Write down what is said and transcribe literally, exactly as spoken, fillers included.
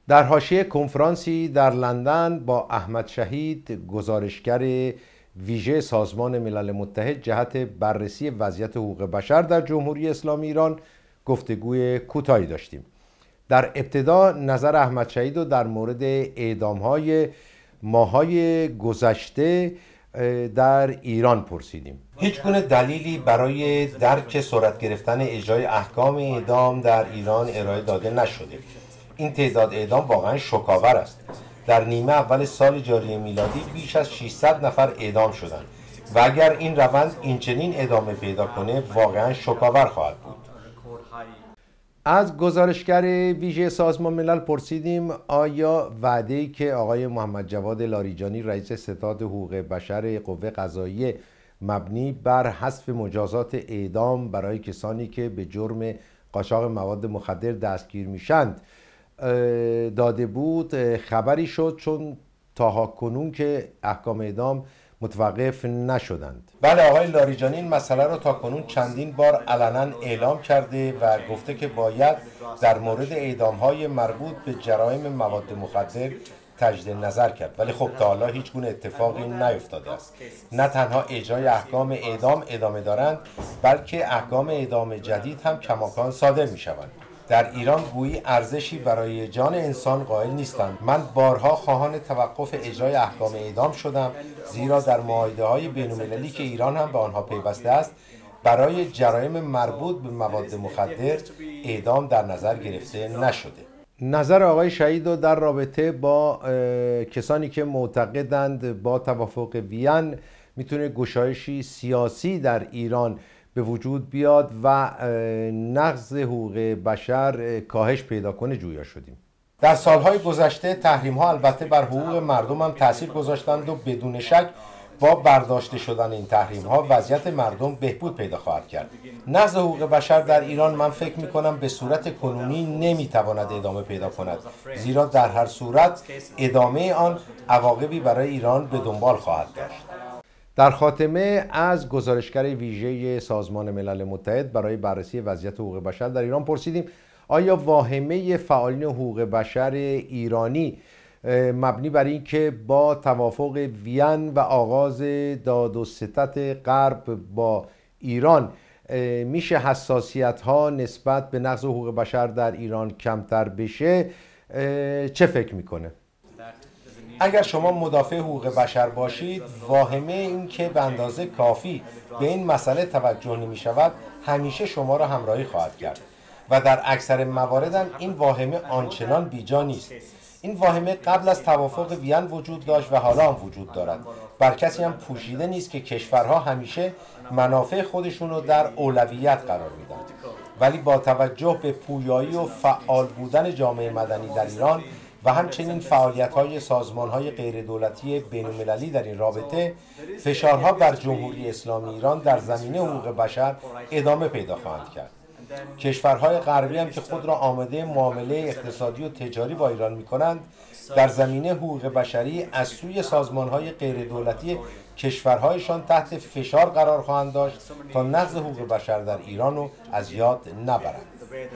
در حاشیه کنفرانسی در لندن با احمد شهید، گزارشگر ویژه سازمان ملل متحد جهت بررسی وضعیت حقوق بشر در جمهوری اسلامی ایران گفتگوی کوتاهی داشتیم. در ابتدا نظر احمد شهید رو در مورد اعدام‌های ماهای گذشته در ایران پرسیدیم. هیچ گونه دلیلی برای درک سرعت گرفتن اجرای احکام اعدام در ایران ارائه داده نشده. این تعداد اعدام واقعا شوک‌آور است. در نیمه اول سال جاری میلادی بیش از ششصد نفر اعدام شدند و اگر این روند اینچنین ادامه پیدا کنه واقعا شوک‌آور خواهد بود. از گزارشگر ویژه سازمان ملل پرسیدیم آیا وعده‌ای که آقای محمد جواد لاریجانی رئیس ستاد حقوق بشر قوه قضاییه مبنی بر حذف مجازات اعدام برای کسانی که به جرم قاچاق مواد مخدر دستگیر میشند داده بود خبری شد، چون تا کنون که احکام اعدام متوقف نشدند. بله، آقای لاریجانی این مسئله را تا کنون چندین بار علنا اعلام کرده و گفته که باید در مورد اعدام‌های مربوط به جرایم مواد مخدر تجدید نظر کرد، ولی خب تا حالا هیچ گونه اتفاقی نیفتاده است. نه تنها اجرای احکام اعدام ادامه دارند، بلکه احکام اعدام جدید هم کماکان صادر می‌شوند. در ایران گویی ارزشی برای جان انسان قائل نیستند. من بارها خواهان توقف اجرای احکام اعدام شدم، زیرا در معاهده‌های بین‌المللی که ایران هم به آنها پیوسته است برای جرایم مربوط به مواد مخدر اعدام در نظر گرفته نشده. نظر آقای شهید در رابطه با کسانی که معتقدند با توافق وین میتونه گشایشی سیاسی در ایران به وجود بیاد و نقض حقوق بشر کاهش پیدا کنه جویا شدیم. در سالهای گذشته تحریم‌ها البته بر حقوق مردم هم تاثیر گذاشتند و بدون شک با برداشته شدن این تحریم‌ها وضعیت مردم بهبود پیدا خواهد کرد. نقض حقوق بشر در ایران من فکر می‌کنم به صورت کنونی نمی‌تواند ادامه پیدا کند، زیرا در هر صورت ادامه آن عواقبی برای ایران به دنبال خواهد داشت. در خاتمه از گزارشگر ویژه سازمان ملل متحد برای بررسی وضعیت حقوق بشر در ایران پرسیدیم آیا واهمه فعالین حقوق بشر ایرانی مبنی بر این که با توافق وین و آغاز داد و ستد غرب با ایران میشه حساسیت‌ها نسبت به نقض حقوق بشر در ایران کمتر بشه، چه فکر میکنه؟ اگر شما مدافع حقوق بشر باشید، واهمه این که به اندازه کافی به این مسئله توجه نمی شود همیشه شما را همراهی خواهد کرد و در اکثر موارد هم این واهمه آنچنان بیجا نیست. این واهمه قبل از توافق وین وجود داشت و حالا هم وجود دارد. بر کسی هم پوشیده نیست که کشورها همیشه منافع خودشون رو در اولویت قرار میدن، ولی با توجه به پویایی و فعال بودن جامعه مدنی در ایران و همچنین فعالیت‌های سازمان‌های غیردولتی بین‌المللی در این رابطه، فشارها بر جمهوری اسلامی ایران در زمینه حقوق بشر ادامه پیدا خواهند کرد. کشورهای غربی هم که خود را آماده معامله اقتصادی و تجاری با ایران می‌کنند، در زمینه حقوق بشری از سوی سازمان‌های غیردولتی کشورهایشان تحت فشار قرار خواهند داشت تا نقض حقوق بشر در ایران را از یاد نبرند.